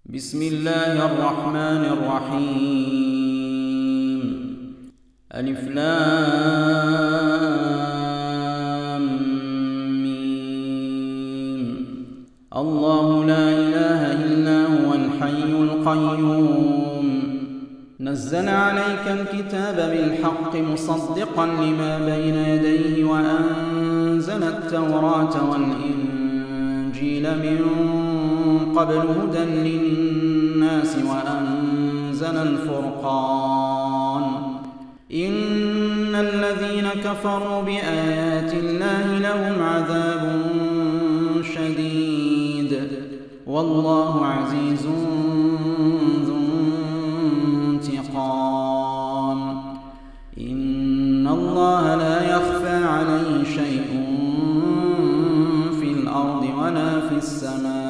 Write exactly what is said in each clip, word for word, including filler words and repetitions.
بسم الله الرحمن الرحيم. ألف لام ميم. الله لا إله إلا هو الحي القيوم. نزل عليك الكتاب بالحق مصدقا لما بين يديه وأنزل التوراة والإنجيل من قبل هدى للناس وأنزل الفرقان. إن الذين كفروا بآيات الله لهم عذاب شديد والله عزيز ذو انتقام. إن الله لا يخفى عليه شيء في الأرض ولا في السماء.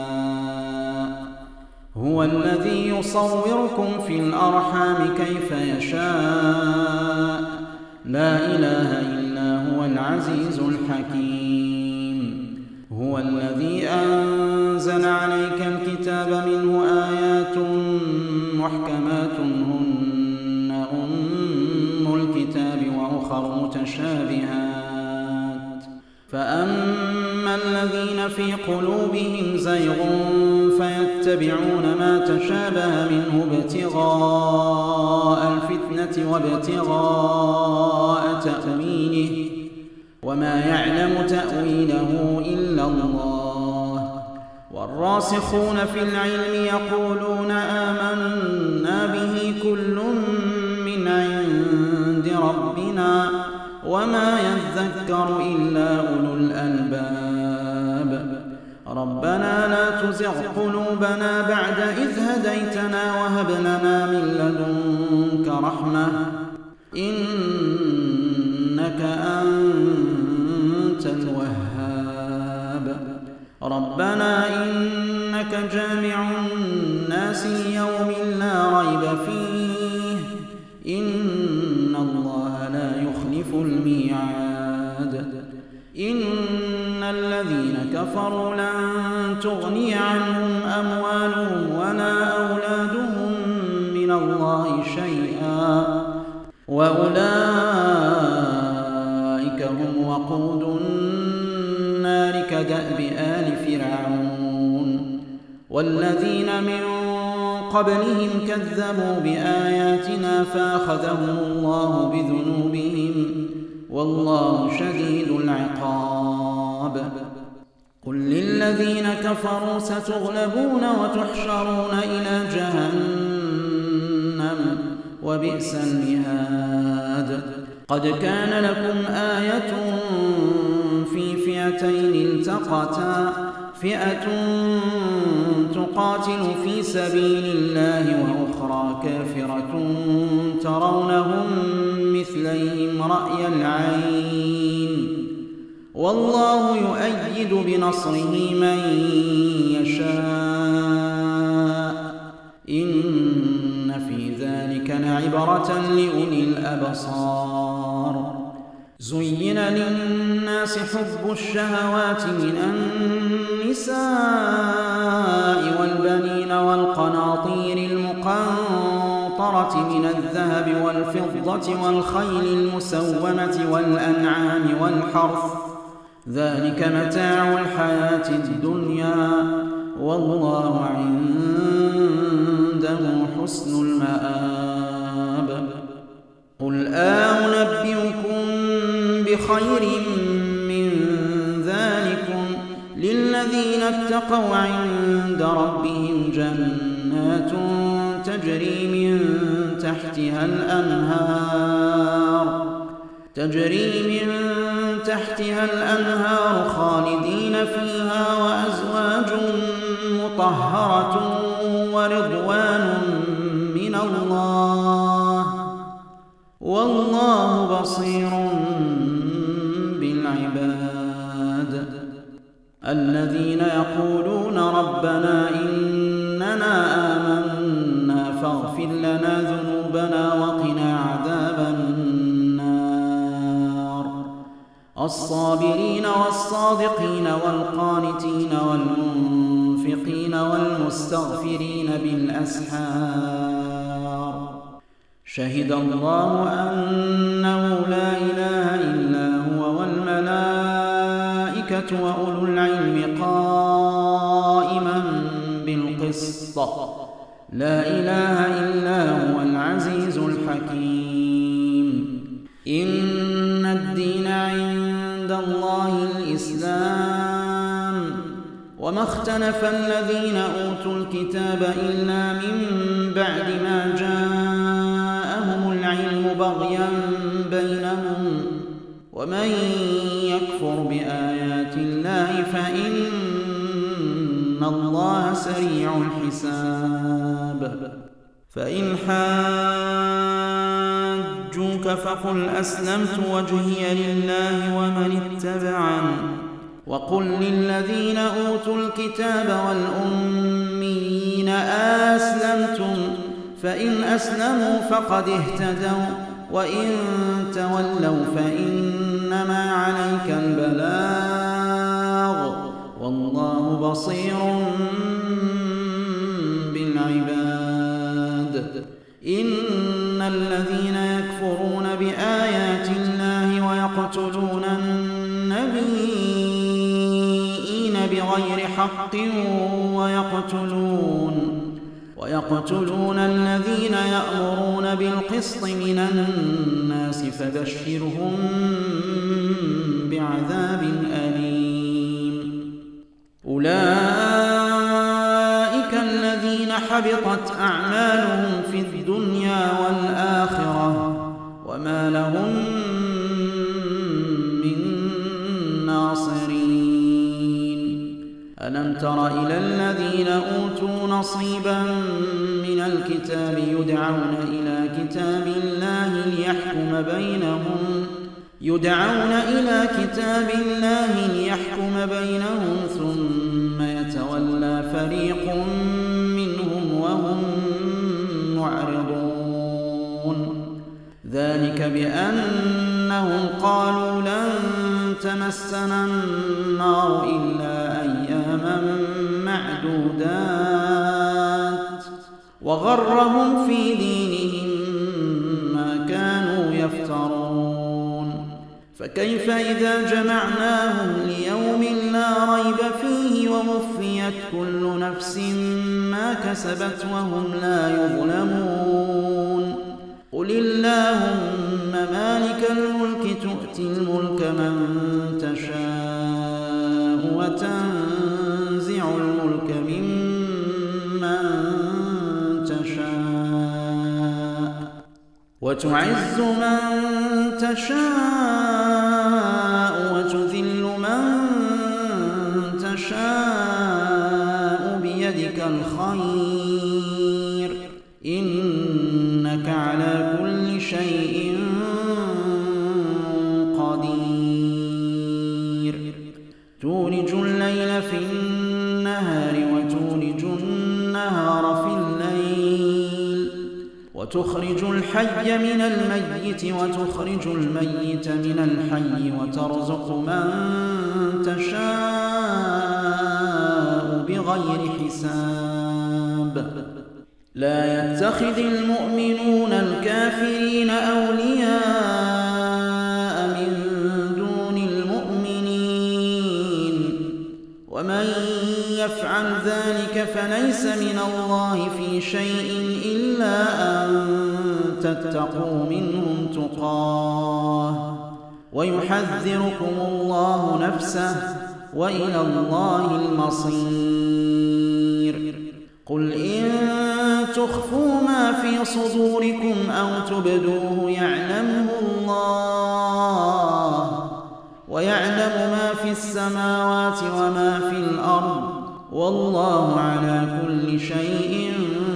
هو الذي يصوركم في الأرحام كيف يشاء. لا إله إلا هو العزيز الحكيم. هو الذي أنزل عليك الكتاب منه آيات محكمات هن أم الكتاب وأخر متشابهات. فأما الذين في قلوبهم زيغ فيتبعون ما تشابه منه ابتغاء الفتنة وابتغاء تأويله وما يعلم تأويله إلا الله. والراسخون في العلم يقولون آمنا به كل من عند ربنا وما يذكر إلا أولو الألباب. ربنا لا تزغ قلوبنا بعد إذ هديتنا وهب لنا من لدنك رحمة إنك أنت الوهاب. ربنا إنك جامع الناس ليوم لا ريب فيه إن الله لا يخلف الميعاد. إن الذين كفروا لن تغني عنهم أموالهم ولا أولادهم من الله شيئا وأولئك هم وقود النار كدأب آل فرعون. والذين من قبلهم كذبوا بآياتنا فأخذهم الله بذنوبهم والله شديد العقاب. قل للذين كفروا ستغلبون وتحشرون إلى جهنم وبئس المهاد. قد كان لكم آية في فئتين التقتا فئة تقاتل في سبيل الله وأخرى كافرة ترونهم مثليهم رأي العين والله يؤيد بنصره من يشاء. إن في ذلك لعبرة لأولي الأبصار. زين للناس حب الشهوات من النساء والبنين والقناطير المقنطرة من الذهب والفضة والخيل المسومة والأنعام والحرث ذلك متاع الحياة الدنيا والله عنده حسن المآب. قل أنبئكم بخير من ذلكم للذين اتقوا عند ربهم جنات تجري من تحتها الأنهار تجري من تحتها الأنهار خالدين فيها وأزواج مطهرة ورضوان من الله والله بصير بالعباد. الذين يقولون ربنا إننا آمنا فاغفر لنا ذنوبنا وقنا عذاب النار. الصابرين والصادقين والقانتين والمنفقين والمنفقين والمستغفرين بالأسحار شهد الله أنه لا إله إلا هو والملائكة وأولو العلم قائما بالقسط لا إله إلا هو العزيز الحكيم إن الدين عند الله الإسلام وما اختلف الذين أوتوا الكتاب إلا من بعد ما جاءهم العلم بغيا بينهم ومن يكفر بآيات الله فإن الله سريع الحساب فإن حاجوك فقل أسلمت وجهي لله ومن اتبعني وقل للذين أوتوا الكتاب والأميين أسلمتم فإن أسلموا فقد اهتدوا وإن تولوا فإنما عليك البلاغ والله بصير بالعباد إن الذين يكفرون بآيات الله ويقتلون النبيين بغير حق ويقتلون ويقتلون الذين يأمرون بالقسط من الناس فبشرهم بعذاب أليم أولئك الذين حبطت أعمالهم في الدنيا والآخرة وما لهم من ناصرين ألم تر إلى الذين أوتوا نصيبا من الكتاب يدعون إلى كتاب الله ليحكم بينهم يدعون إلى كتاب الله ليحكم بينهم ثم يتولى فريق منهم وهم معرضون ذلك بأنهم قالوا لن تمسنا النار إلا أياما معدودات وغرهم في دينهم ما كانوا يفترون فكيف إذا جمعناهم ليوم لا ريب فيه ووفيت كل نفس ما كسبت وهم لا يظلمون قل اللهم مالك الملك تؤتي الملك من تشاء وتنزع الملك ممن تشاء وتعز من تشاء وتذل من تشاء بيدك الخير إنك على كل شيء قدير تولج الليل في النهار وتولج النهار في الليل وتخرج الحي من الميت وتخرج الميت من الحي وترزق من تشاء بغير حساب لا يتخذ المؤمنون الكافرين أولياء من دون المؤمنين ومن يفعل ذلك فليس من الله في شيء إلا أن تتقوا منهم تقاه ويحذركم الله نفسه وإلى الله المصير قل إن تخفوا ما في صدوركم أو تبدوه يعلمه الله ويعلم ما في السماوات وما في الأرض والله على كل شيء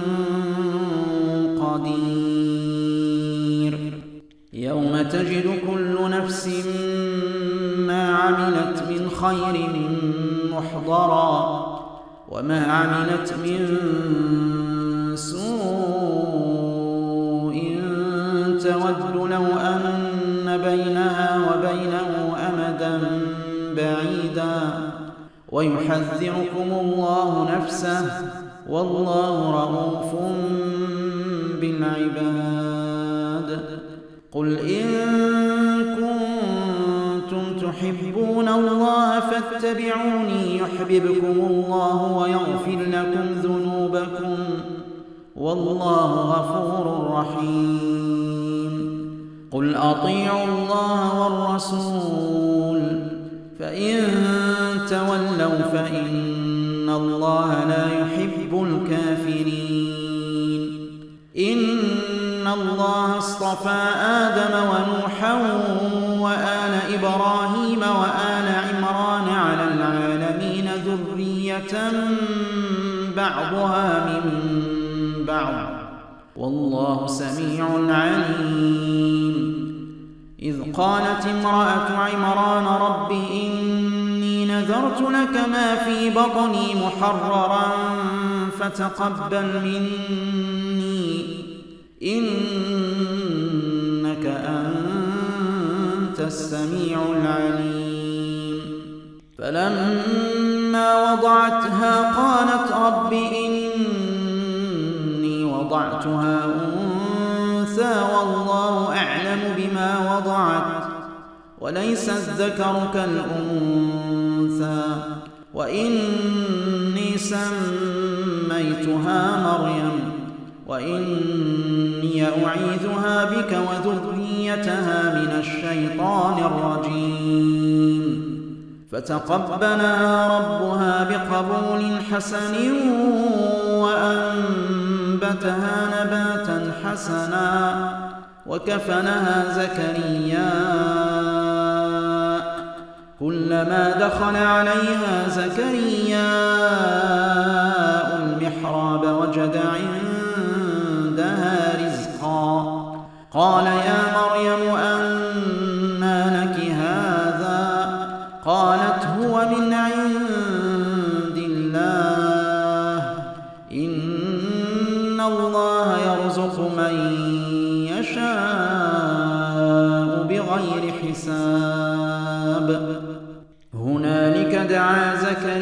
قدير يوم تجد كل نفس ما عملت من خير محضرا وما عملت من سوء تود لو أن بينها وبينه أمدا بعيدا ويحذركم الله نفسه والله رءوف بالعباد. قل إن كنتم تحبون الله فاتبعوني يحببكم الله ويغفر لكم ذنوبكم والله غفور رحيم. قل أطيعوا الله والرسول فإن تولوا فإن الله لا يحب الكافرين. إن الله اصطفى آدم ونوحا وآل إبراهيم وآل عمران على العالمين ذرية بعضها من بعض والله سميع عليم. إذ قالت امرأة عمران رب إني نذرت لك ما في بطني محررا فتقبل مني إنك أنت السميع العليم. فلما وضعتها قالت رب إني وضعتها أنثى والله أعلم بما وضعت وليس الذكر كالأنثى وإني سميتها مريم وإني أعيذها بك وذريتها من الشيطان الرجيم. فتقبلها ربها بقبول حسن وأنبتها نباتا حسنا وكفلها زكرياء كلما دخل عليها زكرياء المحراب وجد عندها رزقا قال يا مريم أنى لك هذا قالت هو من عند الله إن الله يرزق من يشاء بغير حساب. هنالك دعا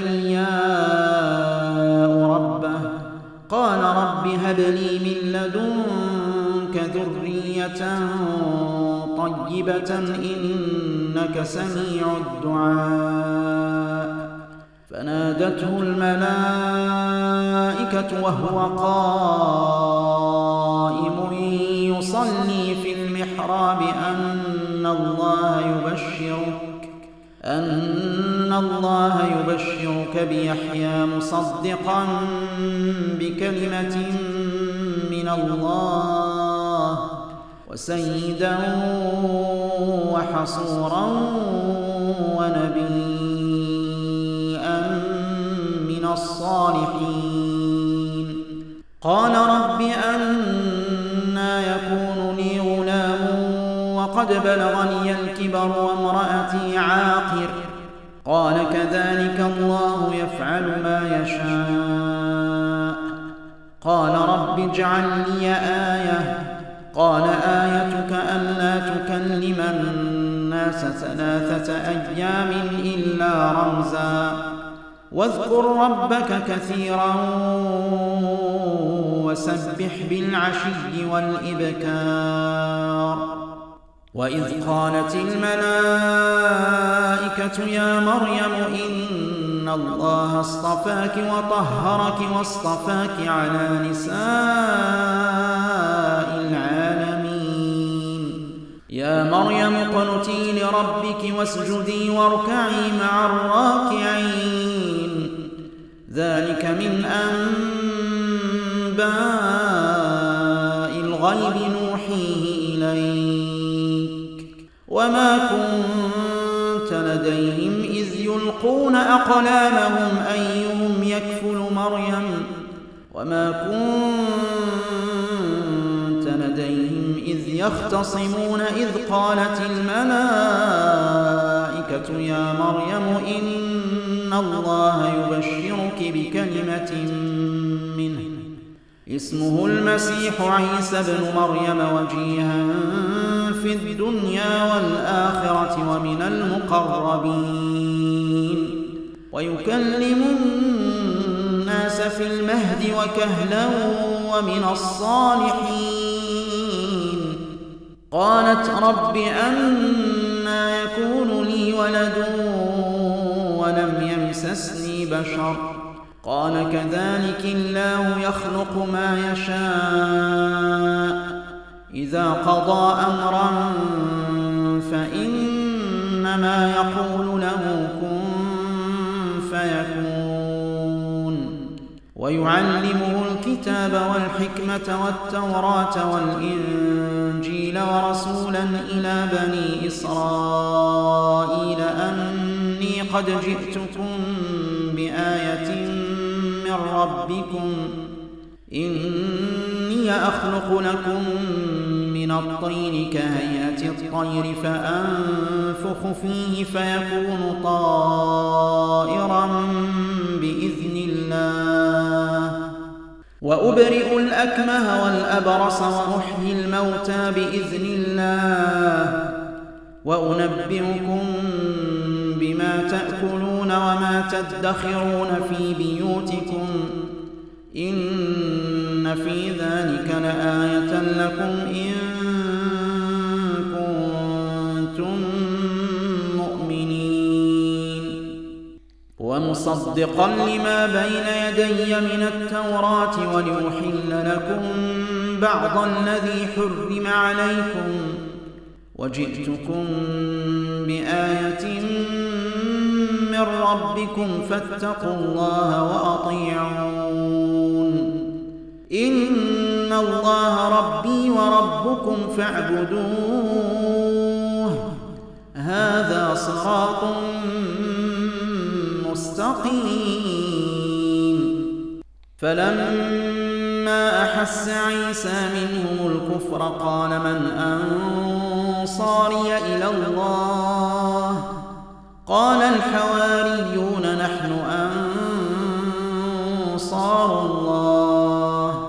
زكرياء ربه قال رب هب لي من لدنك ذرية طيبة إنك سميع الدعاء. فنادته الملائكة وهو قائم يصلي في المحراب أن الله يبشرك أن الله يبشرك بيحيى مصدقا بكلمة من الله وسيدا وحصورا ونبيا من الصالحين. قال رب أنى يكون لي غلام وقد بلغني الكبر وامرأتي عاقر قال كذلك الله يفعل ما يشاء. قال رب اجعل لي آية قال آيتك ألا تكلم الناس ثلاثة أيام إلا رمزا واذكر ربك كثيرا وسبح بالعشي والإبكار. وإذ قالت الملائكة يا مريم إن الله اصطفاك وطهرك واصطفاك على نساء العالمين. يا مريم اقنتي لربك واسجدي واركعي مع الراكعين. ذلك من أنباء الغيب نوحيه إليك وما كنت لديهم إذ يلقون أقلامهم أيهم يكفل مريم وما كنت لديهم إذ يختصمون إذ قالت الملائكة يا مريم إن الله يبشرك بكلمة منه اسمه المسيح عيسى بن مريم وجيها في الدنيا والآخرة ومن المقربين ويكلم الناس في المهد وكهلا ومن الصالحين. قالت رب أنى يكون لي ولد ولم يمسسني بشر قال كذلك الله يخلق ما يشاء إذا قضى أمرا فإنما يقول له كن فيكون. ويعلمه الكتاب والحكمة والتوراة والإنجيل ورسولا إلى بني إسرائيل أني قد جئتكم بآية من ربكم إني أخلق لكم من الطين كهيئة الطير فأنفخ فيه فيكون طائرا بإذن الله وأبرئ الأكمه والأبرص وأحيي الموتى بإذن الله وأنبئكم بما تأكلون وما تدخرون في بيوتكم إن في ذلك لآية لكم إن كنتم مؤمنين. ومصدقا لما بين يدي من التوراة ولأحل لكم بعض الذي حرم عليكم وجئتكم بآية من ربكم فاتقوا الله وأطيعون إن الله ربي وربكم فاعبدوه هذا صراط مستقيم. فلما أحس عيسى منهم الكفر قال من أنصاري إلى الله قال الحواريون نحن أنصار الله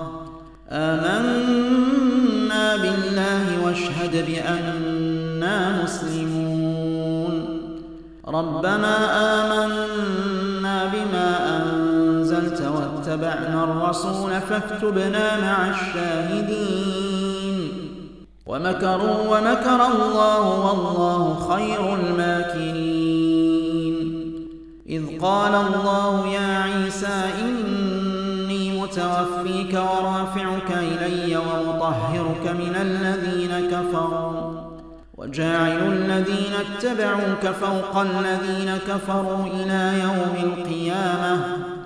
آمنا بالله واشهد بأننا مسلمون. ربنا آمنا بما أنزلت واتبعنا الرسول فاكتبنا مع الشاهدين. ومكروا ومكر الله والله خير الماكرين. إذ قال الله يا عيسى إني متوفيك ورافعك إلي ومطهرك من الذين كفروا وجاعل الذين اتبعوك فوق الذين كفروا إلى يوم القيامة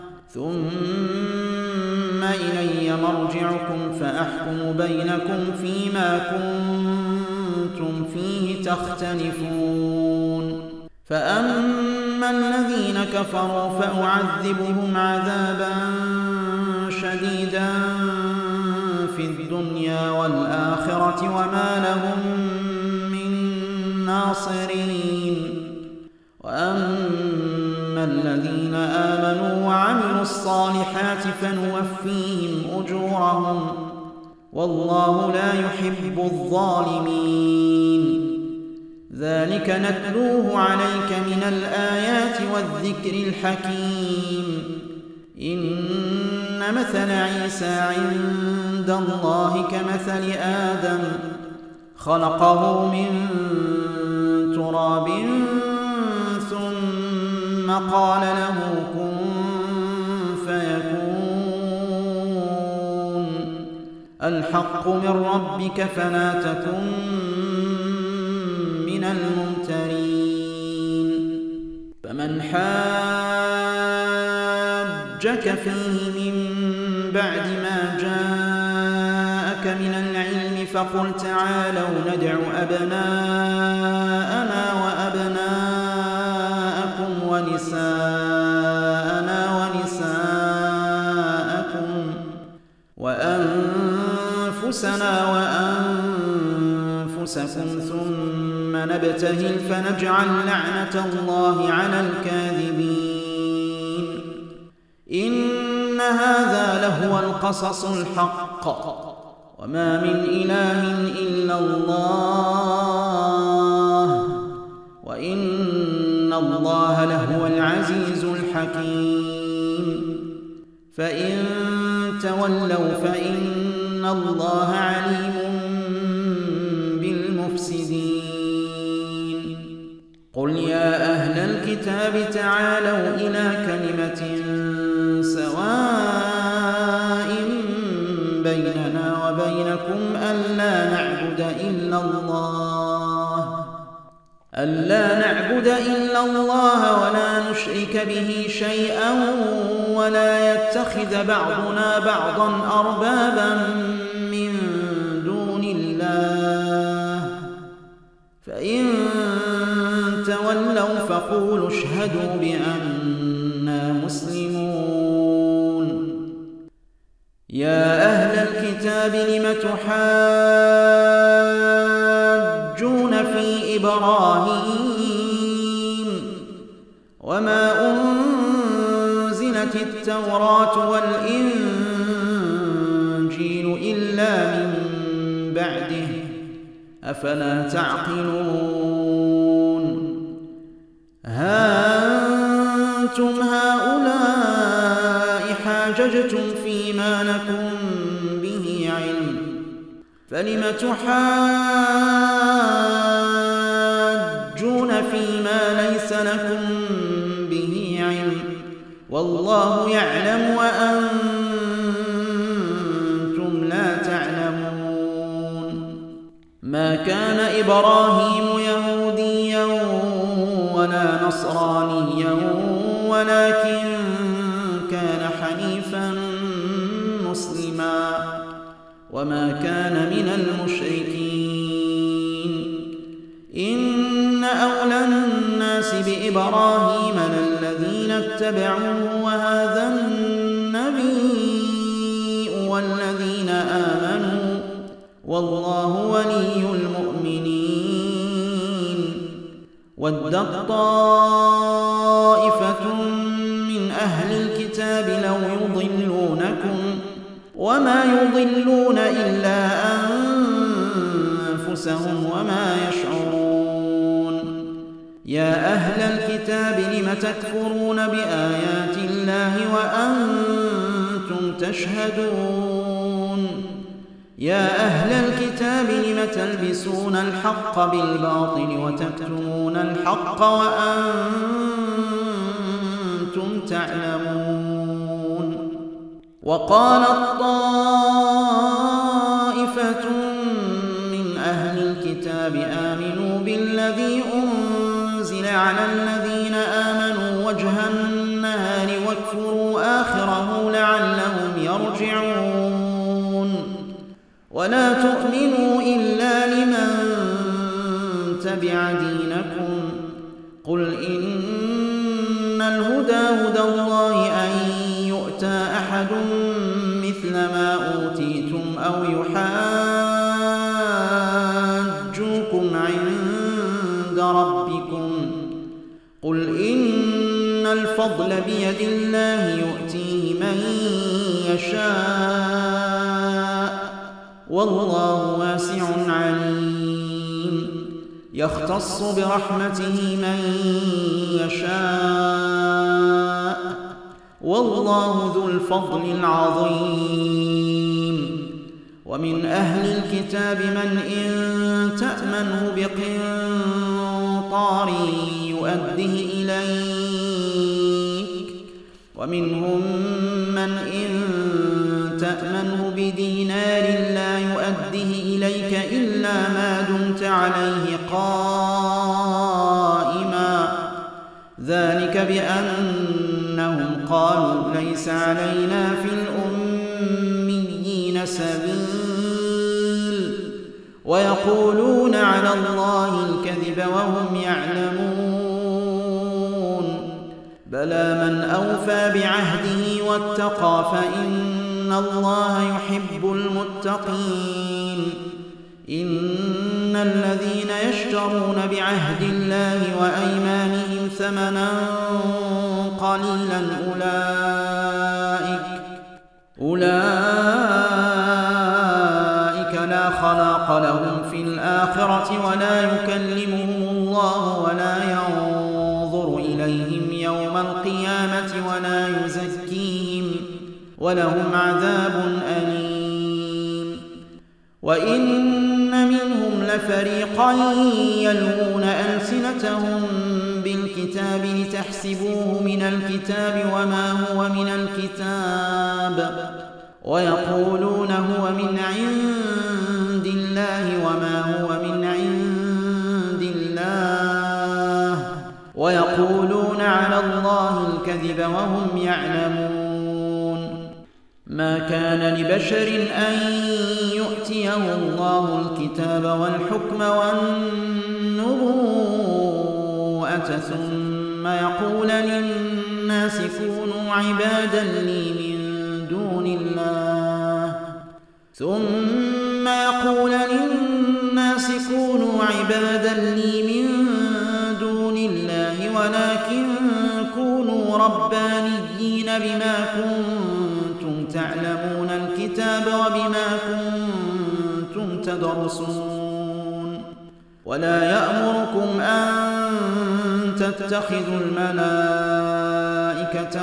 ثم إلي مرجعكم فأحكم بينكم فيما كنتم فيه تختلفون. فأما الذين كفروا فأعذبهم عذابا شديدا في الدنيا والآخرة وما لهم من ناصرين. وأما الذين آمنوا وعملوا الصالحات فنوفيهم أجورهم والله لا يحب الظالمين. ذلك نتلوه عليك من الآيات والذكر الحكيم. إن مثل عيسى عند الله كمثل آدم خلقه من تراب ثم قال له كن فيكون. الحق من ربك فلا تكن من الممترين. فمن حاجك فيه من بعد ما جاءك من العلم فقل تعالوا ندع أبناءنا وأبناءكم ونساءنا ونساءكم وأنفسنا وأنفسكم ثم نبتهل فنجعل لعنة الله على الكاذبين. إن هذا لهو القصص الحق وما من إله إلا الله وإن الله لهو العزيز الحكيم. حكيم فإن تولوا فإن الله عليم بالمفسدين قل يا أهل الكتاب تعالوا إلى كلمة سواء بيننا وبينكم ألا نعبد إلا الله ألا نعبد إلا الله ولا نشرك به شيئا ولا يتخذ بعضنا بعضا أربابا من دون الله فإن تولوا فقولوا اشهدوا بأننا مسلمون يا أهل الكتاب لم تحاجون في إبراهيم وما أنزلت التوراة والإنجيل إلا من بعده أفلا تعقلون ها أنتم هؤلاء حاججتم فيما لكم به علم فلم تحاجون فيما ليس لكم به علم والله يعلم وأنتم لا تعلمون ما كان إبراهيم يهوديا ولا نصرانيا ولكن كان حنيفا مسلما وما كان من المشركين إن أولى الناس بإبراهيم للذين اتبعوه وهذا النبي والذين آمنوا والله ولي المؤمنين ودت طائفة من أهل الكتاب لو يضلونكم وما يضلون إلا أنفسهم وما يشعرون يا أهل الكتاب لم تكفرون بآيات الله وأنتم تشهدون يا أهل الكتاب لم تلبسون الحق بالباطل وتكتمون الحق وأنتم تعلمون وقالت طائفة من أهل الكتاب آمنوا بالذي أنزل على الذين آمنوا وجه النهار واكفروا آخره لعلهم يرجعون ولا تؤمنوا إلا لمن تبع دينكم قل إن الهدى هدى الله أن يؤتى أحد مثل ما أوتيتم أو يحاجوكم عند ربكم قل إن الفضل بيد الله يؤتيه من يشاء والله واسع عليم يختص برحمته من يشاء والله ذو الفضل العظيم ومن أهل الكتاب من إن تأمنه بقنطار يؤده إليك ومنهم من إن تأمنه بدينار لا يؤده إليك إلا ما دمت عليه قائما ذلك بأنهم قالوا ليس علينا في الأميين سبيل ويقولون على الله الكذب وهم يعلمون بلى من أوفى بعهده واتقى فإن الله يحب المتقين إن الذين يشترون بعهد الله وأيمانهم ثمنا قليلا أولئك أولئك لا خلاق لهم في الآخرة ولا يكلمهم الله ولا ينظر إليهم يوم القيامة ولا يزكيهم ولهم عذاب أليم. وإن منهم لفريقا يلوون ألسنتهم بالكتاب لتحسبوه من الكتاب وما هو من الكتاب ويقولون هو من عند الله وما هو من عند الله ويقولون على الله الكذب وهم يعلمون. ما كان لبشر أن يؤتيه الله الكتاب والحكم والنبوءة ثم يقول للناس كونوا عبادا لي من دون الله ثم يقول للناس كونوا عبادا لي من دون الله ولكن كونوا ربانيين بما كنتم تعلمون الكتاب وبما كنتم تدرسون. ولا يأمركم أن تتخذوا الملائكة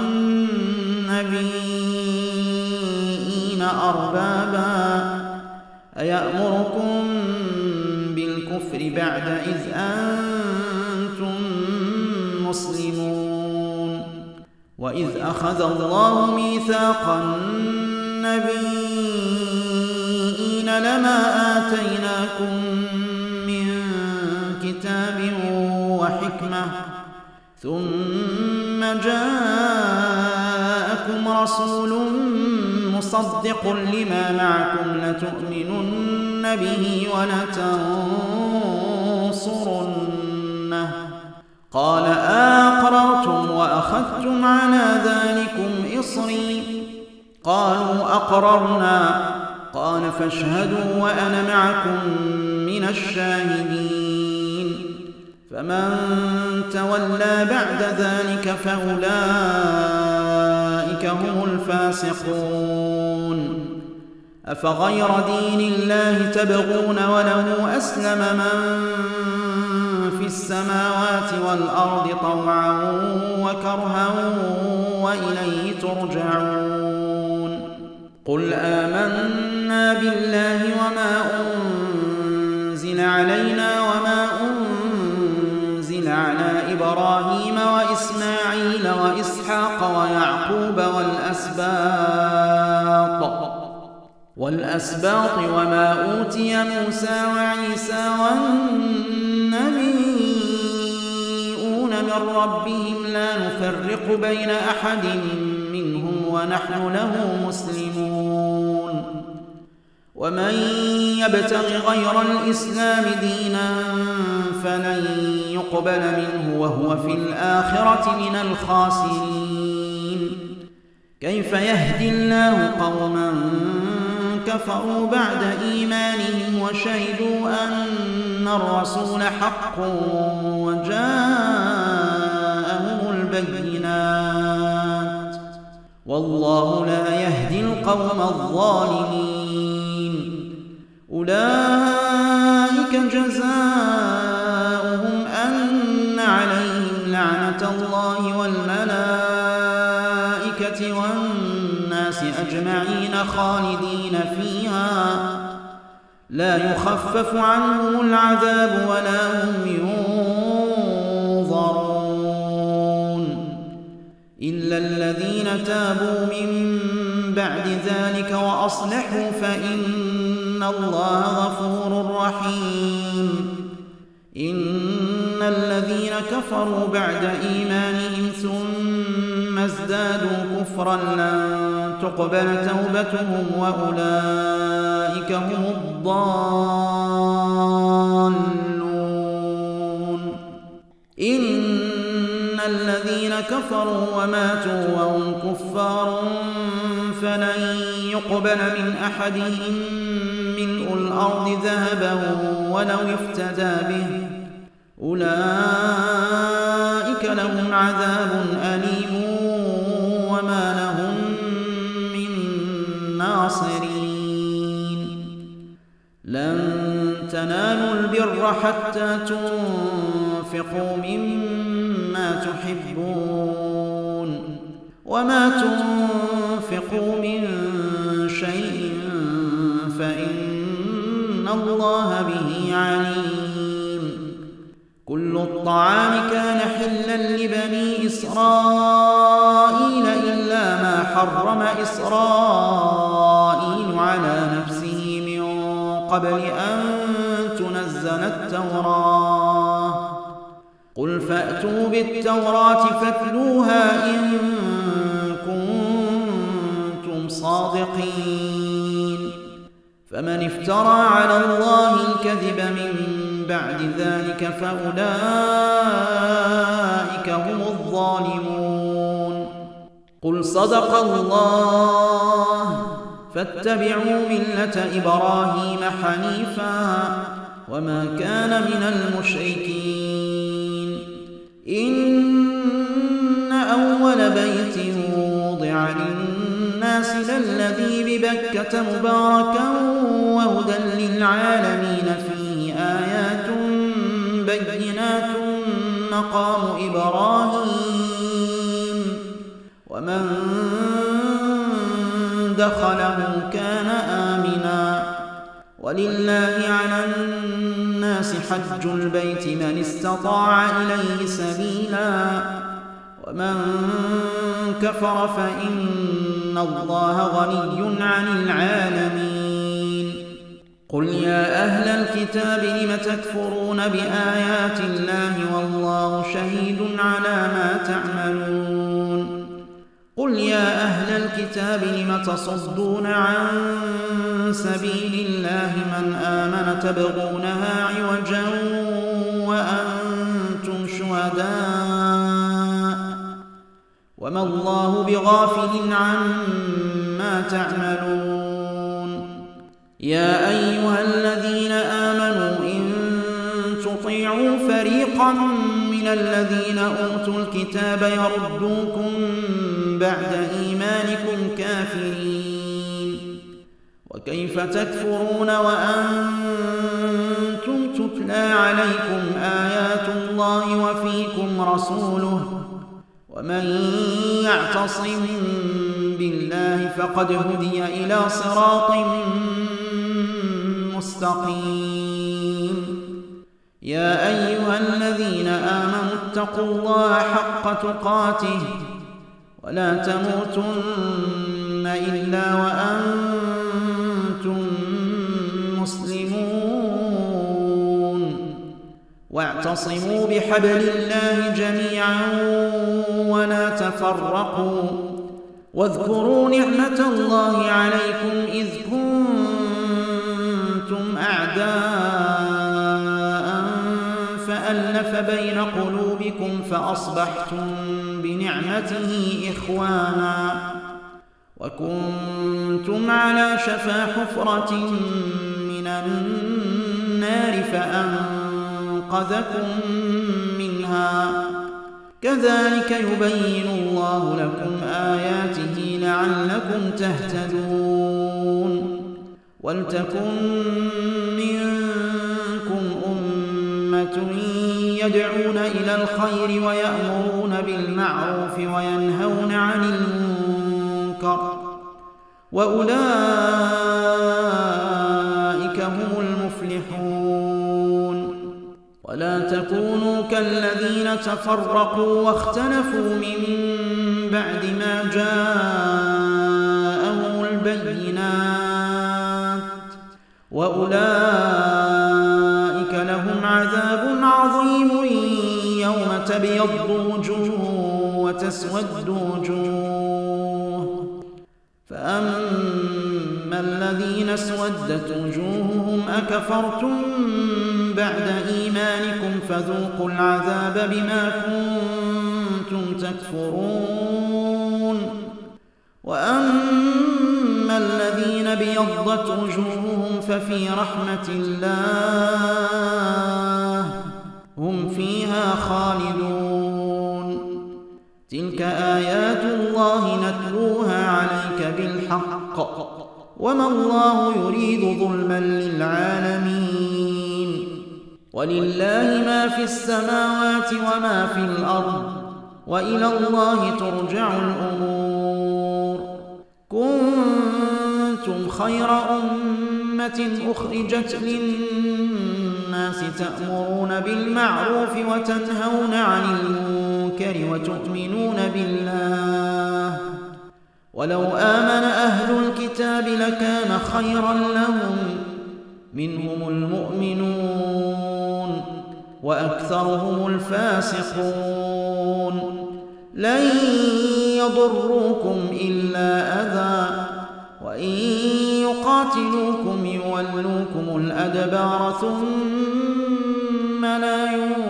والنبيين أربابا أيأمركم بالكفر بعد إذ أنتم مسلمون. وإذ أخذ الله ميثاق النبيين لما آتيناكم من كتاب وحكمة ثم جاءكم رسول مصدق لما معكم لتؤمنن به ولتنصرنه قال أقررتم وأخذتم على ذلكم إصري قالوا أقررنا قال فاشهدوا وأنا معكم من الشاهدين. فمن تولى بعد ذلك فأولئك هم الفاسقون. أفغير دين الله تبغون وله أسلم من في السماوات والأرض طوعا وكرها وإليه ترجعون. قل آمنا بالله وما أنزل علينا وما أنزل على إبراهيم وإسماعيل وإسحاق ويعقوب والأسباط والأسباط وما أوتي موسى وعيسى والنبيون من ربهم لا نفرق بين أحد منهم ونحن له مسلمون. ومن يبتغ غير الإسلام دينا فلن يقبل منه وهو في الآخرة من الخاسرين. كيف يهدي الله قوما كفروا بعد إيمانهم وشهدوا أن الرسول حق وجاءهم البينات والله لا يهدي القوم الظالمين. أولئك جزاؤهم أن عليهم لعنة الله والملائكة والناس أجمعين خالدين فيها لا يخفف عنهم العذاب ولا هم ينظرون إلا الذين تابوا من بعد ذلك وأصلحوا فإن الله غفور رحيم. إن الذين كفروا بعد إيمانهم ثم ازدادوا كفرا لن تقبل توبتهم وأولئك هم الضالون. إن الذين كفروا وماتوا وهم كفار فلن يقبل من أحدهم ملء الأرض ذهبا ولو افتدى به أولئك لهم عذاب أليم وما لهم من ناصرين. لن تنالوا البر حتى تنفقوا مما ما تحبون وما تنفقوا من شيء فإن الله به عليم. كل الطعام كان حلا لبني إسرائيل إلا ما حرم إسرائيل على نفسه من قبل أن تنزل التوراة. قل فأتوا بالتوراة فاتلوها إن كنتم صادقين. فمن افترى على الله الكذب من بعد ذلك فأولئك هم الظالمون. قل صدق الله فاتبعوا ملة إبراهيم حنيفا وما كان من المشركين. إن أول بيت وضع للناس للذي ببكة مباركا وهدى للعالمين فيه آيات بينات مقام إبراهيم ومن دخله كان آمنا. ولله على الناس حج البيت من استطاع إليه سبيلا ومن كفر فإن الله غني عن العالمين. قل يا أهل الكتاب لم تكفرون بآيات الله والله شهيد على ما تعملون. قل يا أهل الكتاب لم تصدون عن سبيل الله من آمن تبغونها عوجا وأنتم شهداء وما الله بغافل عما تعملون. يا أيها الذين آمنوا إن تطيعوا فريقا من الذين أوتوا الكتاب يردوكم بعد إيمانكم كافرين. وكيف تكفرون وأنتم تتلى عليكم آيات الله وفيكم رسوله ومن يعتصم بالله فقد هدي إلى صراط مستقيم. يا أيها الذين آمنوا اتقوا الله حق تقاته ولا تموتن إلا وأنتم مسلمون. واعتصموا بحبل الله جميعا ولا تفرقوا. واذكروا نعمة الله عليكم إذ كنتم أعداء فألف بين قلوبكم فأصبحتم بنعمته إخوانا وكنتم على شفا حفرة من النار فأنقذكم منها. كذلك يبين الله لكم آياته لعلكم تهتدون. ولتكن منكم أمة يدعون إلى الخير ويأمرون بالمعروف وينهون عن المنكر وأولئك هم المفلحون. ولا تكونوا كالذين تفرقوا واختلفوا من بعد ما جاءهم البينات وأولئك لهم عذاب عظيم يوم تبيض وجوه وتسود وجوه. فأما الذين اسودت وجوههم أكفرتم بعد إيمانكم فذوقوا العذاب بما كنتم تكفرون. وأما الذين ابيضت وجوههم ففي رحمة الله هم فيها خالدون. تلك آيات الله نتلوها عليك بالحق وما الله يريد ظلما للعالمين. ولله ما في السماوات وما في الأرض وإلى الله ترجع الأمور. كنتم خير أمة أخرجت للناس تأمرون بالمعروف وتنهون عن المنكر وتؤمنون بالله ولو آمن أهل الكتاب لكان خيرا لهم منهم المؤمنون وأكثرهم الفاسقون. لن يضروكم إلا أذى وإن يقاتلوكم يولوكم الأدبار ثم لا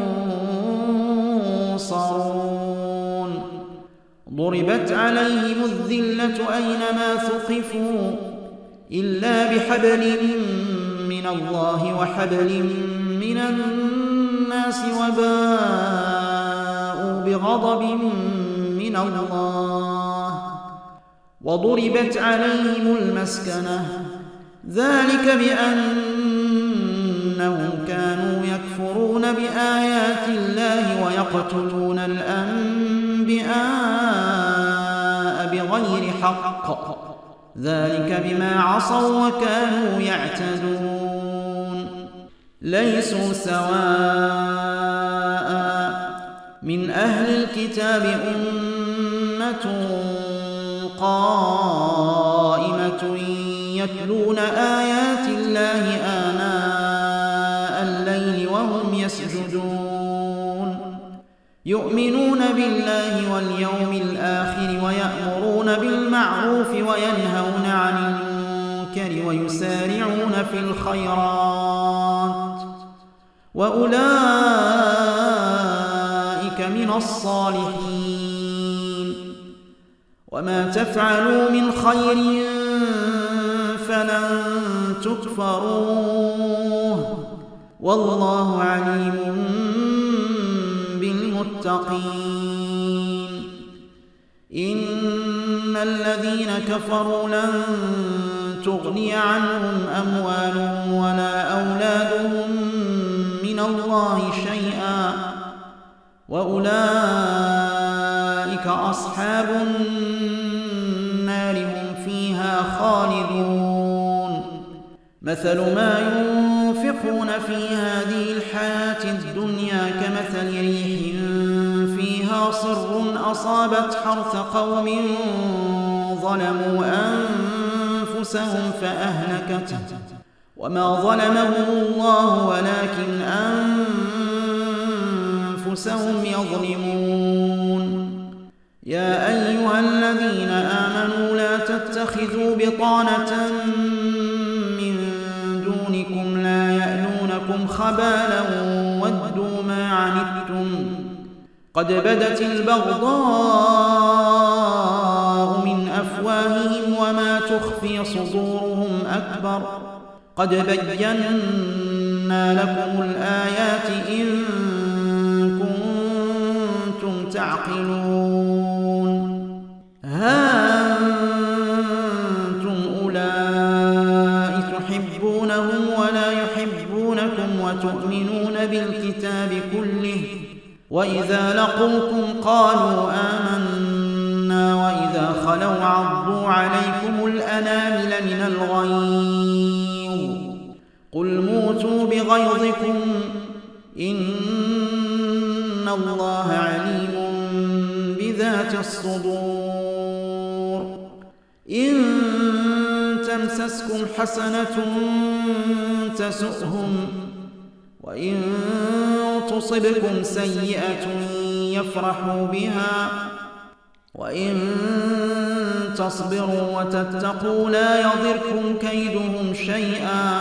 ينصرون. ضربت عليهم الذلة أينما ثقفوا إلا بحبل من الله وحبل من الناس وباءوا بغضب من الله وضربت عليهم المسكنة ذلك بأنهم كانوا يكفرون بآيات الله ويقتلون الأنبياء بغير حق ذلك بما عصوا وكانوا يعتدون. ليسوا سواء من أهل الكتاب أمة قائمة يتلون آيات الله آناء الليل وهم يسجدون يؤمنون بالله واليوم الآخر ويأمرون بالمعروف وينهون عن المنكر ويسارعون في الخيرات وأولئك من الصالحين. وما تفعلوا من خير فلن تكفروه والله عليم بالمتقين. إن الذين كفروا لن تغني عنهم أموالهم ولا أولادهم من الله شيئا وأولئك أصحاب النار هم فيها خالدون. مثل ما ينفقون في هذه الحياة الدنيا كمثل ريح فيها صر أصابت حرث قوم ظلموا أنفسهم فأهلكته وما ظلمهم الله ولكن أنفسهم يظلمون. يا أيها الذين آمنوا لا تتخذوا بطانة من دونكم لا يألونكم خبالا ودوا ما عنتم قد بدت البغضاء من أفواههم وما تخفي صدورهم أكبر قد بينا لكم الآيات إن كنتم تعقلون. ها أنتم أولئك تحبونهم ولا يحبونكم وتؤمنون بالكتاب كله وإذا لقوكم قالوا آمنا وإذا خلوا عضوا عليكم الأنامل من الغيظ قل موتوا بغيظكم إن الله عليم بذات الصدور. إن تمسسكم حسنة تسؤهم وإن تصبكم سيئة يفرحوا بها وإن تصبروا وتتقوا لا يضركم كيدهم شيئا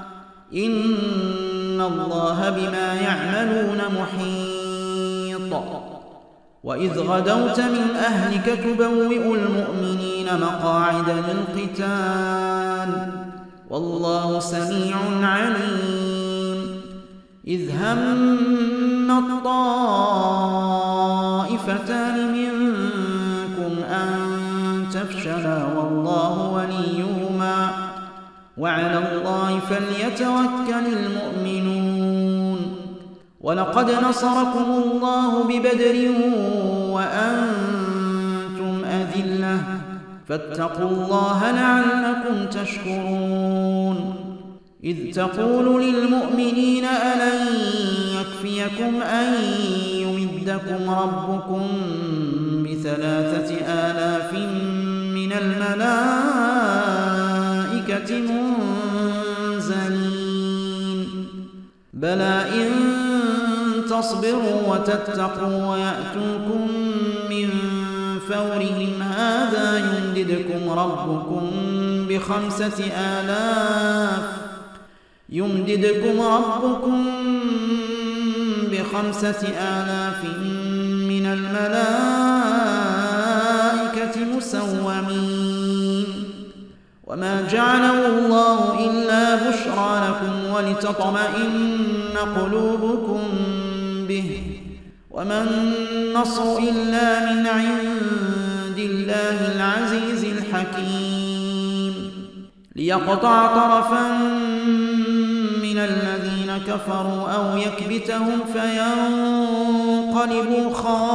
إن الله بما يعملون محيط. وإذ غدوت من أهلك تبوئ المؤمنين مقاعد للقتال والله سميع عليم. إذ هم الطائفتان منكم أن تفشلا والله وليهما وعلى الله فليتوكل المؤمنون. ولقد نصركم الله ببدر وأنتم أذلة فاتقوا الله لعلكم تشكرون إذ تقول للمؤمنين ألن يكفيكم أن يمدكم ربكم بثلاثة آلاف من الملائكة منزلين بلى إن تصبروا وتتقوا ويأتوكم من فورهم هذا يمددكم ربكم بخمسة آلاف يمددكم ربكم بخمسة آلاف من الملائكة مسومين وما جعله الله إلا بشرى لكم ولتطمئن قلوبكم به وما النصر إلا من عند الله العزيز الحكيم ليقطع طرفا من الذين كفروا أو يكبتهم فينقلبوا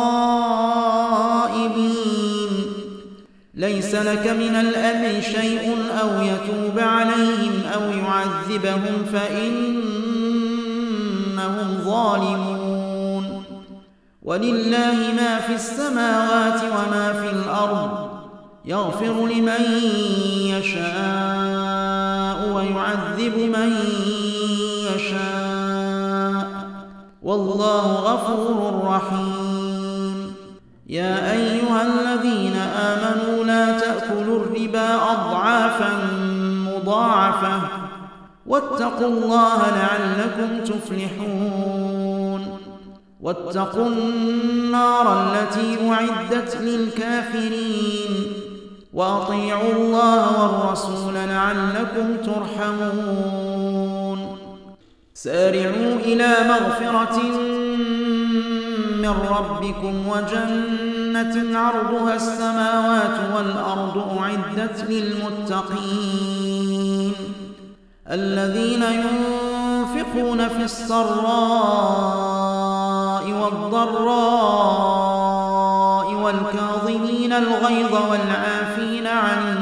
خائبين ليس لك من الأمر شيء أو يتوب عليهم أو يعذبهم فإنهم ظالمون ولله ما في السماوات وما في الأرض يغفر لمن يشاء ويعذب من يشاء والله غفور رحيم يا أيها الذين آمنوا لا تأكلوا الربا أضعافا مضاعفة واتقوا الله لعلكم تفلحون واتقوا النار التي أعدت للكافرين وأطيعوا الله والرسول لعلكم ترحمون سارعوا إلى مغفرة من ربكم وجنة عرضها السماوات والأرض أعدت للمتقين الذين ينفقون في السراء والضراء والكاظمين الغيظ والعافين عن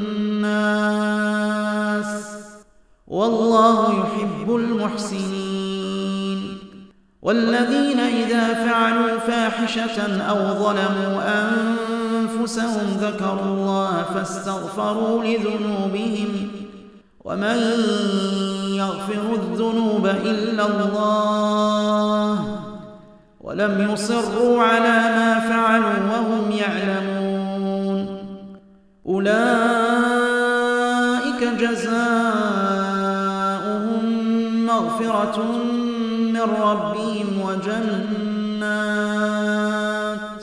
الناس والله يحب المحسنين والذين إذا فعلوا فاحشة أو ظلموا أنفسهم ذكروا الله فاستغفروا لذنوبهم ومن يغفر الذنوب إلا الله ولم يصروا على ما فعلوا وهم يعلمون أولئك جزاؤهم مغفرة من ربهم وجنات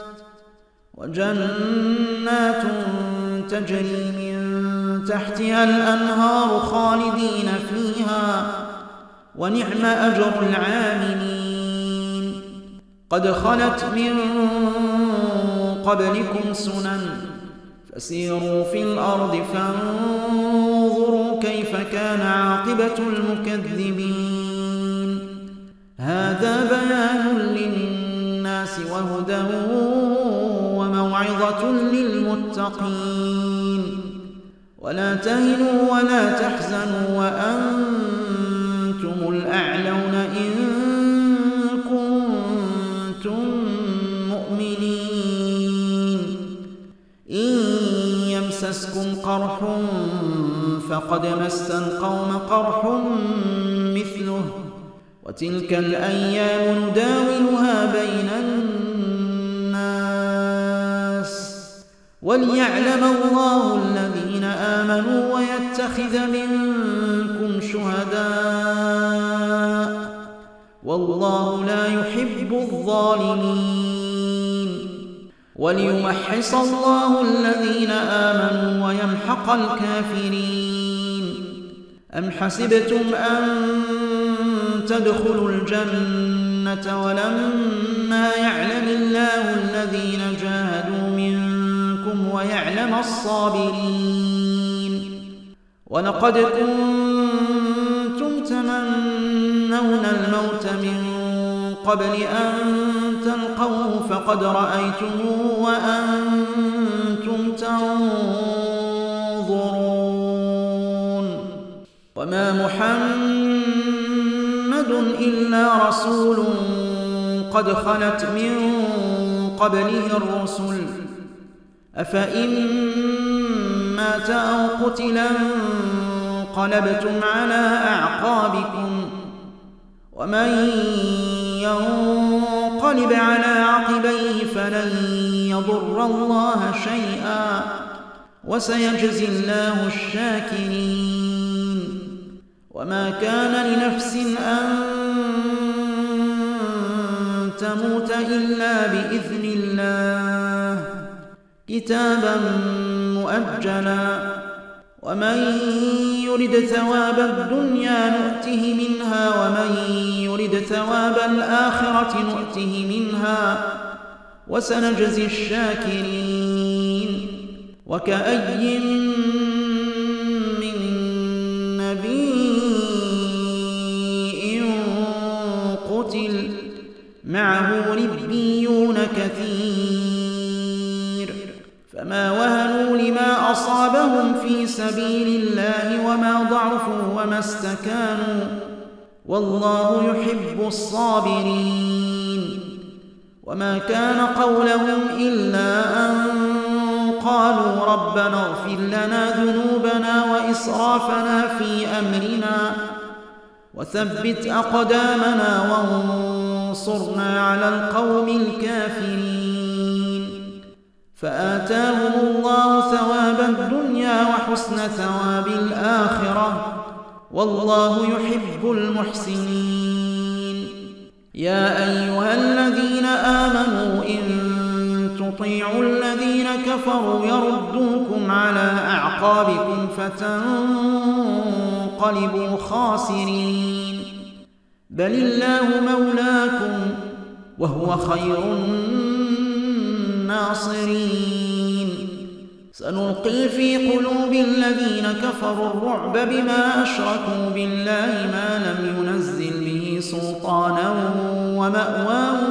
وجنات تجري من تحتها الأنهار خالدين فيها ونعم أجر العاملين قد خلت من قبلكم سنن فسيروا في الأرض فانظروا كيف كان عاقبة المكذبين هذا بيان للناس وهدى وموعظة للمتقين ولا تهنوا ولا تحزنوا وأنتم الأعلون إن كنتم مؤمنين إن يمسسكم قرح فقد مس القوم قرح مثله وتلك الأيام نداولها بين الناس وليعلم الله الذين آمنوا ويتخذ منكم شهداء والله لا يحب الظالمين وليمحص الله الذين آمنوا ويمحق الكافرين أم حسبتم أن تدخلوا الجنة ولما يعلم الله الذين جاهدوا منكم ويعلم الصابرين ولقد كنتم تمنون الموت من قبل أن تلقوه فقد رأيتموه وأنتم تنظرون وما محمد إلا رسول قد خلت من قبله الرسل أفإن مات أو قتلا انقلبتم على أعقابكم ومن ينقلب على عقبيه فلن يضر الله شيئا وسيجزي الله الشاكرين وما كان لنفس أن تموت إلا بإذن الله كتابا مؤجلا ومن يرد ثواب الدنيا نؤته منها ومن يرد ثواب الآخرة نؤته منها وسنجزي الشاكرين وكأي من نبي قتل معه ربيون كثير فما وهنوا لما أصابهم في سبيل الله وما ضعفوا وما استكانوا والله يحب الصابرين وما كان قولهم إلا أن قالوا ربنا اغفر لنا ذنوبنا وإسرافنا في أمرنا وثبت أقدامنا وانصرنا على القوم الكافرين فآتاهم الله ثواب الدنيا وحسن ثواب الآخرة والله يحب المحسنين يا أيها الذين آمنوا إن تطيعوا الذين كفروا يردوكم على أعقابكم فتنقلبوا خاسرين بل الله مولاكم وهو خير الناصرين سنلقي في قلوب الذين كفروا الرعب بما أشركوا بالله ما لم ينزل به سلطانا ومأواهم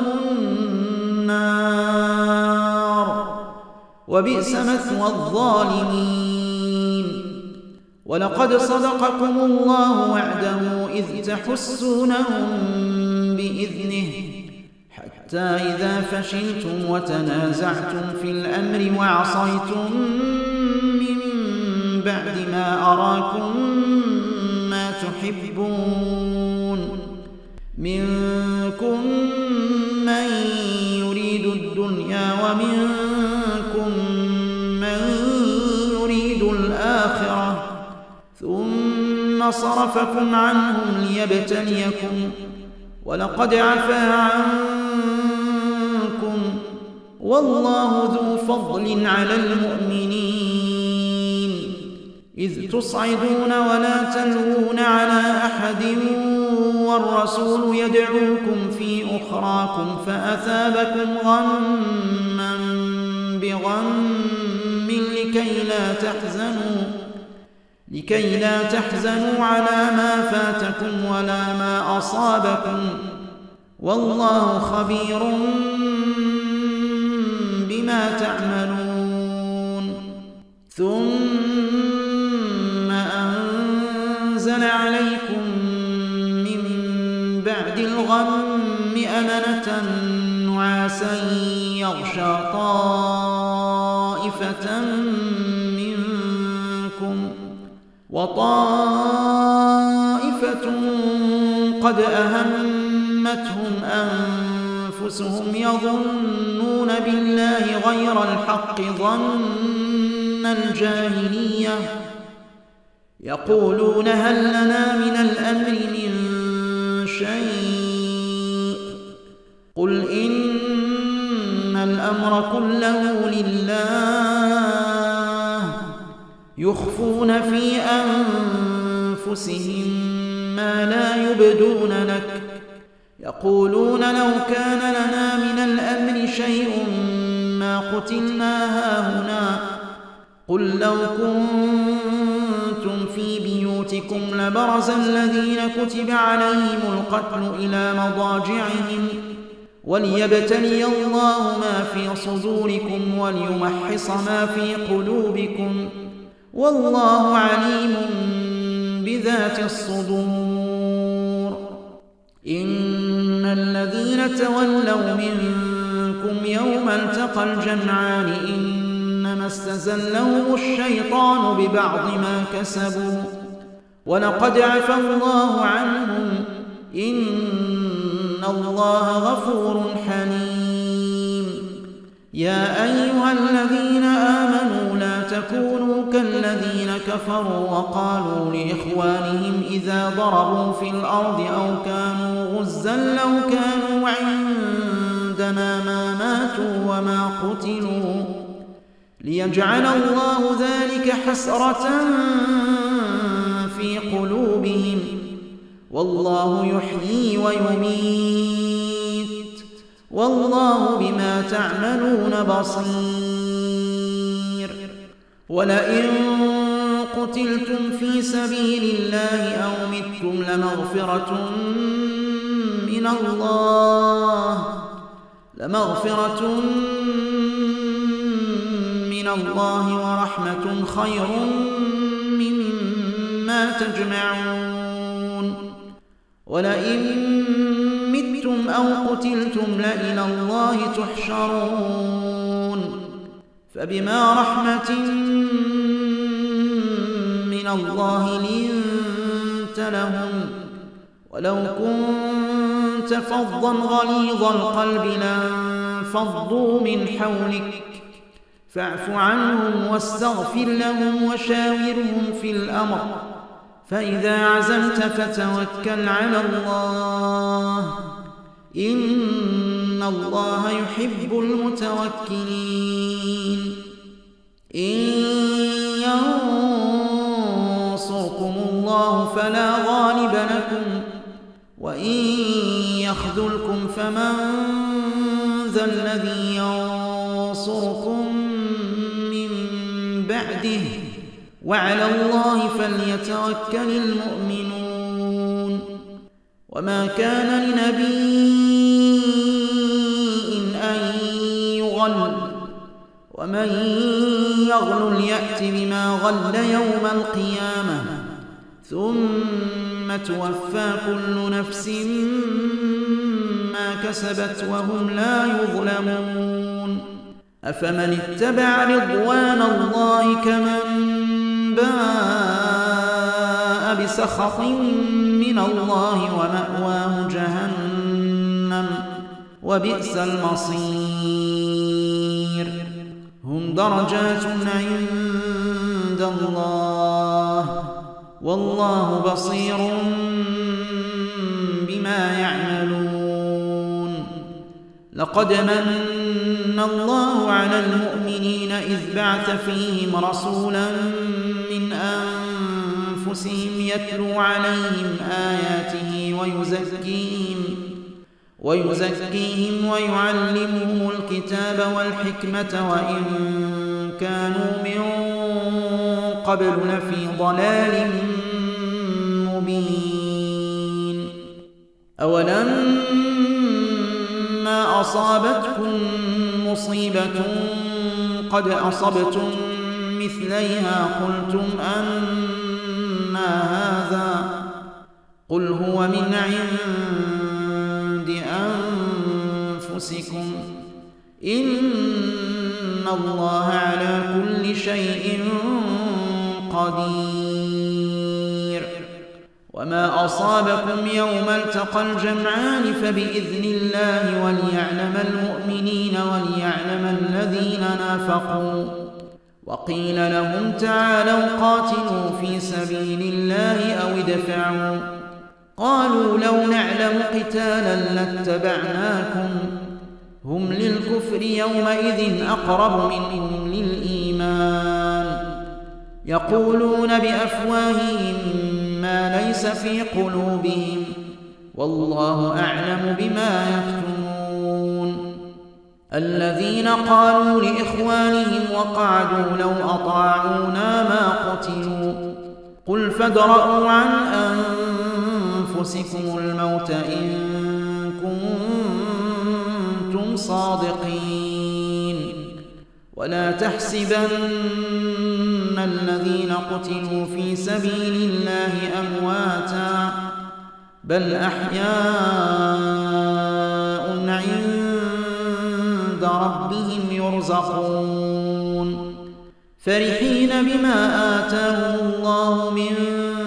النار وبئس مثوى الظالمين ولقد صدقكم الله وعده إذ تحسونهم بإذنه حتى إذا فشلتم وتنازعتم في الأمر وعصيتم من بعد ما أراكم ما تحبون منكم من يريد الدنيا ومنكم من يريد الآخرة ثم صرفكم عنهم ليبتليكم ولقد عفا عنكم والله ذو فضل على المؤمنين إذ تصعدون ولا تلوون على أحد والرسول يدعوكم في أخراكم فأثابكم غما بغم لكي لا تحزنوا لكي لا تحزنوا على ما فاتكم ولا ما أصابكم والله خبير بما تعملون ثم أنزل عليكم من بعد الغم أمنة نعاسا يغشى طائفة منكم وطائفة قد أهمتهم أنفسهم يظنون بالله غير الحق ظن الجاهلية يقولون هل لنا من الأمر من شيء قل إن الأمر كله لله يخفون في أنفسهم ما لا يبدون لك يقولون لو كان لنا من الأمر شيء ما قتلنا هاهنا قل لو كنتم في بيوتكم لبرز الذين كتب عليهم القتل إلى مضاجعهم وليبتلي الله ما في صدوركم وليمحص ما في قلوبكم والله عليم بذات الصدور. إن الذين تولوا منكم يوم التقى الجمعان إنما استزلهم الشيطان ببعض ما كسبوا ولقد عفى الله عنهم إن الله غفور حليم. يا أيها الذين آمنوا لا تكونوا كالذين كفروا وقالوا لإخوانهم إذا ضربوا في الأرض أو كانوا غزا لو كانوا عندنا ما ماتوا وما قتلوا ليجعل الله ذلك حسرة في قلوبهم والله يحيي ويميت والله بما تعملون بصير. ولئن قتلتم في سبيل الله أو متم لمغفرة من الله لمغفرة من الله ورحمة خير مما تجمعون. ولئن متم أو قتلتم لإلى الله تحشرون. فبما رحمة من الله لنت لهم ولو كنت فظا غليظ القلب لانفضوا من حولك فاعف عنهم واستغفر لهم وشاورهم في الأمر فإذا عزمت فتوكل على الله إن الله يحب المتوكلين. إن ينصركم الله فلا غالب لكم وإن يخذلكم فمن ذا الذي ينصركم من بعده وعلى الله فليتوكل المؤمنون. وما كان لنبي أن يغل ومن يغل يأت بما غل يوم القيامة ثم توفى كل نفس ما كسبت وهم لا يظلمون. أفمن اتبع رضوان الله كمن باء بسخط من الله ومأواه جهنم وبئس المصير. هم درجات عند الله والله بصير بما يعملون. لقد من الله على المؤمنين إذ بعث فيهم رسولا من أنفسهم يتلو عليهم آياته ويزكيهم ويزكيهم ويعلمهم الكتاب والحكمة وإن كانوا من قبل لفي ضلال مبين. أولما أصابتكم مصيبة قد أصبتم مثليها قلتم أنى هذا قل هو من عند أنفسكم إن الله على كل شيء قدير. وما أصابكم يوم التقى الجمعان فبإذن الله وليعلم المؤمنين وليعلم الذين نافقوا. وقيل لهم تعالوا قاتلوا في سبيل الله أو ادفعوا قالوا لو نعلم قتالا لاتبعناكم هم للكفر يومئذ أقرب منهم للإيمان يقولون بأفواههم ما ليس في قلوبهم والله أعلم بما يكتمون. الذين قالوا لإخوانهم وقعدوا لو أطاعونا ما قتلوا قل فادرءوا عن أنفسكم الموت إن كنتم صادقين ولا تحسبن الذين قتلوا في سبيل الله أمواتا بل أحياء عند ربهم يرزقون فرحين بما آتاهم الله من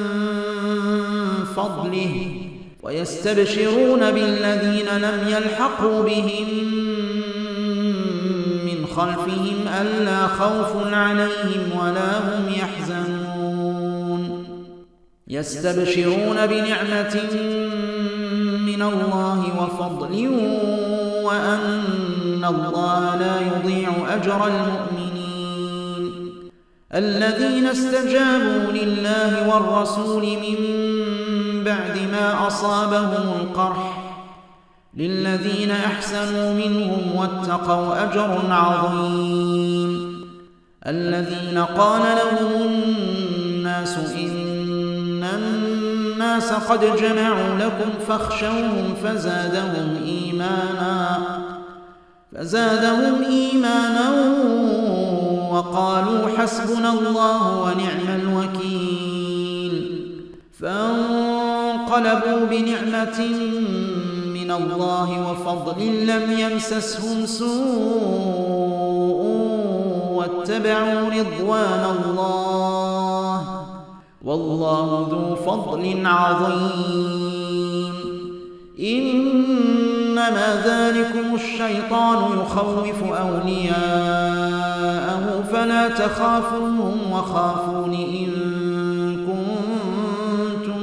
فضله ويستبشرون بالذين لم يلحقوا بهم من خلفهم ألا خوف عليهم ولا هم يحزنون يستبشرون بنعمة من الله وفضل وأن الله لا يضيع أجر المؤمنين الذين استجابوا لله والرسول من بعد ما أصابهم القرح للذين أحسنوا منهم واتقوا أجر عظيم الذين قال لهم الناس إن الناس قد جمعوا لكم فاخشوهم فزادهم إيمانا فزادهم إيمانا وقالوا حسبنا الله ونعم الوكيل فانقلبوا بنعمة من الله وفضل لم يمسسهم سوء واتبعوا رضوان الله والله ذو فضل عظيم إنما ذلكم الشيطان يخوف أولياءه فلا تخافوهم وخافون إن كنتم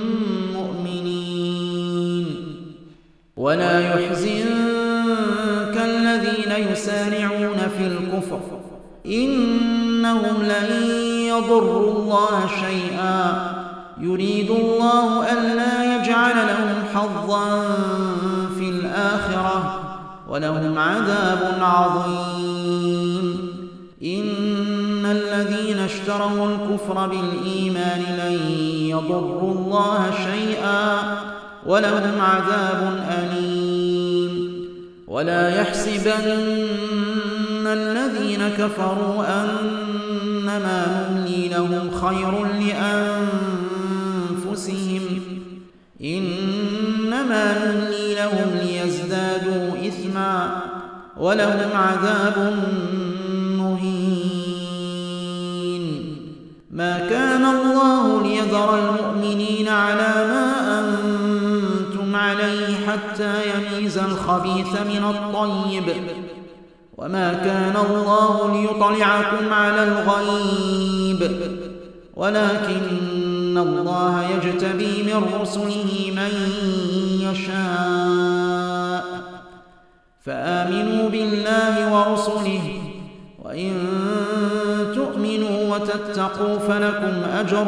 مؤمنين ولا يحزنك الذين يسارعون في الكفر إنهم لن يضروا الله شيئا يريد الله ألا يجعل لهم حظا في الآخرة ولهم عذاب عظيم إن الذين اشتروا الكفر بالإيمان لن يضروا الله شيئا ولهم عذاب أليم ولا يحسبن الذين كفروا أنما نملي لهم خير لأنفسهم إنما نملي لهم ليزدادوا إثما ولهم عذاب مهين ما كان الله ليذر المؤمنين على ما أنتم عليه حتى يميز الخبيث من الطيب وما كان الله ليطلعكم على الغيب ولكن الله يجتبي من رسله من يشاء فآمنوا بالله ورسله وإن تؤمنوا وتتقوا فلكم أجر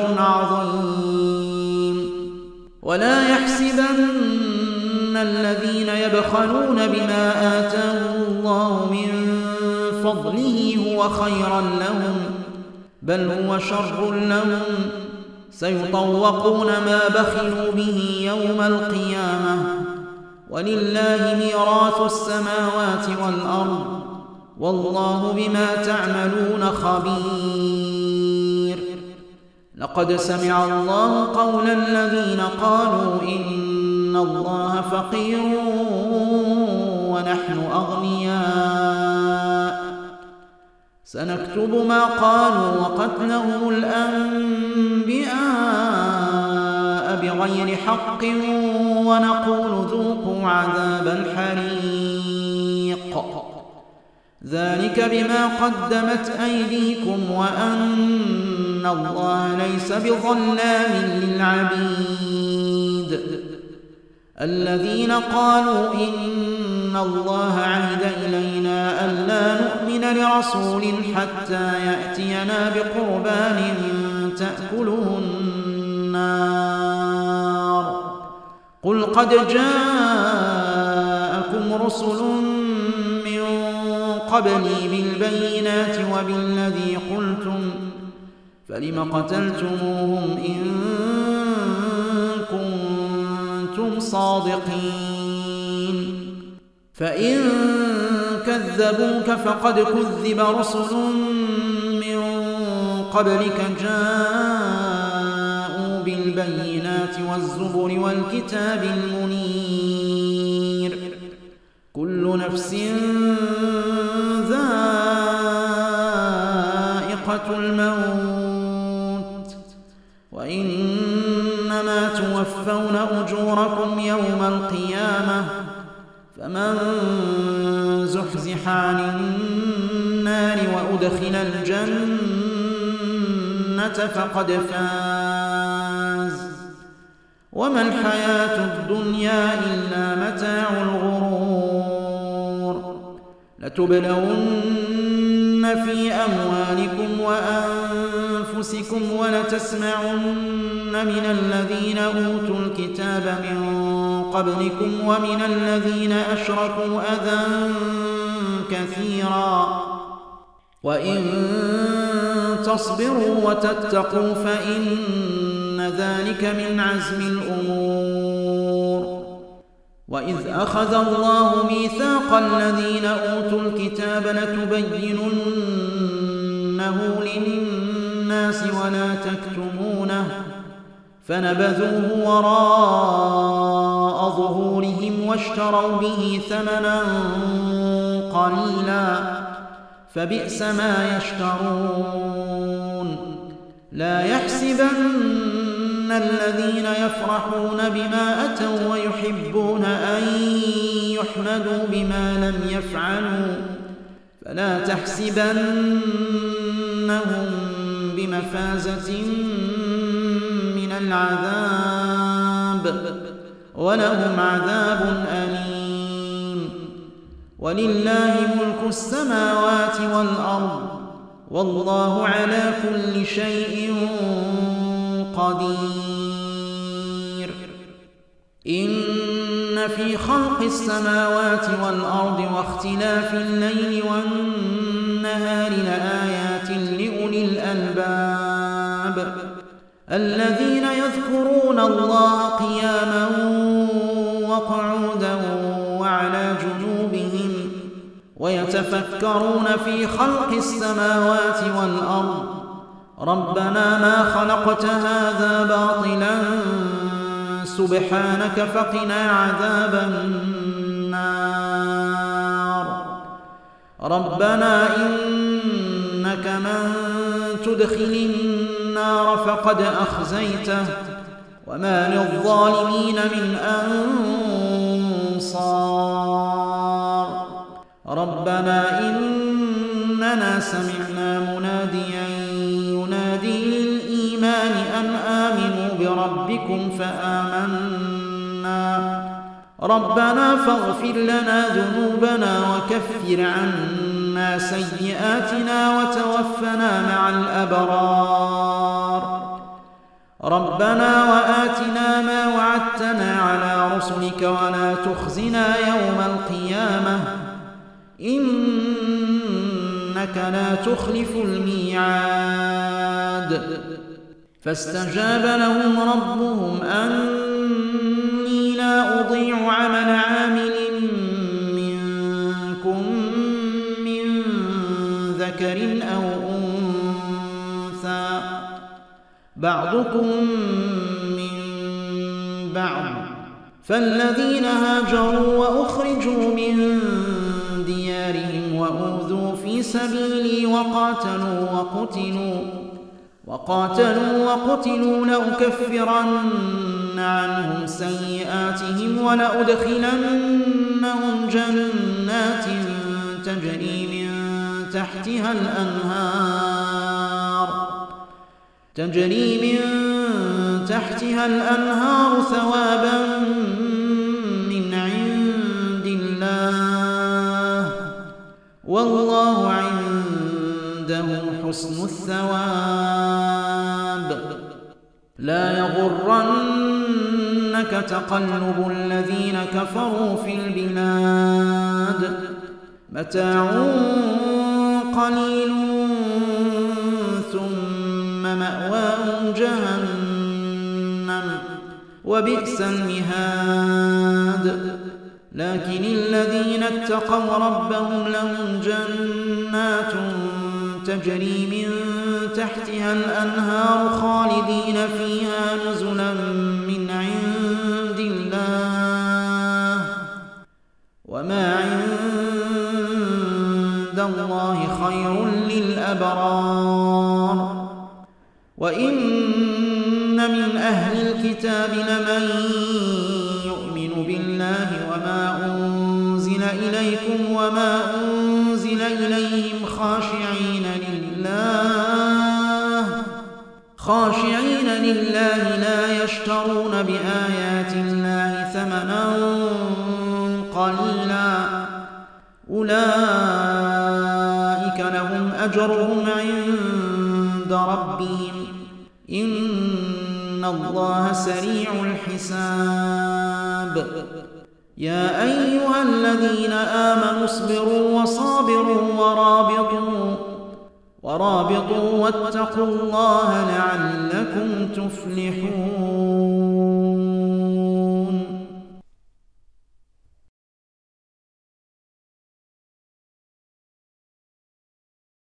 عظيم ولا يحسبن الذين يبخلون بما آتاهم الله من فضله هو خيرا لهم بل هو شر لهم سيطوقون ما بخلوا به يوم القيامة ولله ميراث السماوات والأرض والله بما تعملون خبير لقد سمع الله قول الذين قالوا إن الله فقير ونحن أغنياء سنكتب ما قالوا وقتلهم الأنبياء بغير حق ونقول ذوقوا عذاب الحريق ذلك بما قدمت أيديكم وأن الله ليس بظلام للعبيد الذين قالوا إن الله عهد إلينا ألا نؤمن لرسول حتى يأتينا بقربان تأكله النار قل قد جاءكم رسل من قبلي بالبينات وبالذي قلتم فلم قتلتموهم إن كنتم صادقين فإن كذبوك فقد كذب رسل من قبلك جاءوا بالبينات والزبر والكتاب المنير كل نفس ذائقة الموت وإنما توفون أجوركم يوم القيامة فمن زحزح عن النار وأدخل الجنة فقد فاز وما الحياة الدنيا إلا متاع الغرور لتبلون في أموالكم وأنفسكم ولتسمعن من الذين أوتوا الكتاب من قبلكم ومن الذين أشركوا أذى كثيرا وإن تصبروا وتتقوا فإن ذلك من عزم الأمور وإذ أخذ الله ميثاق الذين أوتوا الكتاب لتبيننه للناس ولا تكتمونه فنبذوه وراء ظهورهم واشتروا به ثمنا قليلا فبئس ما يشترون لا يحسبن الذين يفرحون بما أتوا ويحبون أن يحمدوا بما لم يفعلوا فلا تحسبنهم بمفازة من العذاب ولهم عذاب أليم ولله ملك السماوات والأرض والله على كل شيء قدير إن في خلق السماوات والأرض واختلاف الليل والنهار لآيات لأولي الألباب الذين يذكرون الله قياما وقعودا وعلى جنوبهم ويتفكرون في خلق السماوات والأرض ربنا ما خلقت هذا باطلا سبحانك فقنا عذاب النار ربنا إنك من تدخل النار فقد أخزيته وما للظالمين من أنصار ربنا إننا سمعنا مناديا ينادي للإيمان أن آمنوا بربكم فآمنا ربنا فاغفر لنا ذنوبنا وكفر عنا سيئاتنا وتوفنا مع الأبرار ربنا وآتنا ما وعدتنا على رسلك ولا تخزنا يوم القيامة إنك لا تخلف الميعاد فاستجاب لهم ربهم أني لا أضيع عمل عامل منكم من ذكر أو أنثى بعضكم من بعض فالذين هاجروا وأخرجوا من ديارهم وأوذوا في سبيلي وقاتلوا وقتلوا وقاتلوا وقتلوا لأكفرن عنهم سيئاتهم ولأدخلنهم جنات تجري من تحتها الأنهار تجري من تحتها الأنهار ثوابا من عند الله والله عنده حسن الثواب لا يغرنك تقلب الذين كفروا في البلاد متاع قليل ثم وبئس المهاد. لكن الذين اتقوا ربهم لهم جنات تجري من تحتها الأنهار خالدين فيها نزلا من عند الله، وما عند الله خير للأبرار. وإن من أهل الكتاب لمن يؤمن بالله وما أنزل إليكم وما أنزل إليهم خاشعين لله خاشعين لله لا يشترون بآيات الله ثمنا قليلا، أولئك لهم أجرهم عند ربهم إن الله سريع الحساب. يا أيها الذين آمنوا اصبروا وصابروا ورابطوا ورابطوا واتقوا الله لعلكم تفلحون.